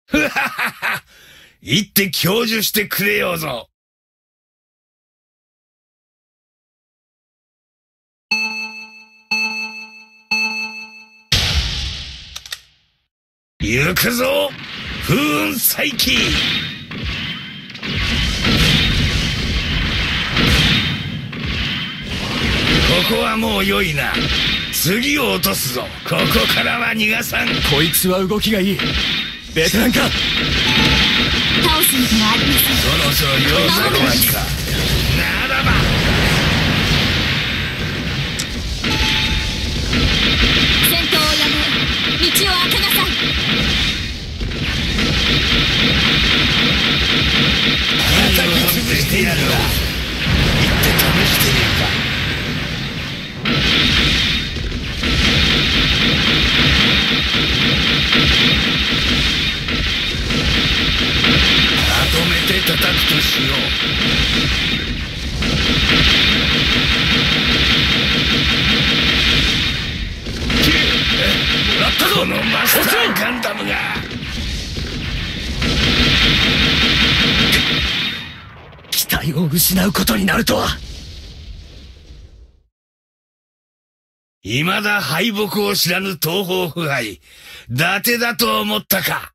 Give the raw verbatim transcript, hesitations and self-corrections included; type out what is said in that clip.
ふははは。行って教授してくれようぞ。行くぞ、風雲再起。ここはもう良いな。次を落とすぞ。ここからは逃がさん。 こいつは動きがいい。ベテランか。 倒す意味がありません。 そろそろ要素の脇か。ならば戦闘をやめ、道を開けなさい。 叩き潰してやるわ。行って試してみるか。まとめて叩くとしよう。もらったぞ、このマスターガンダムが。 機体を失うことになるとは。 未だ敗北を知らぬ東方腐敗、伊達だと思ったか。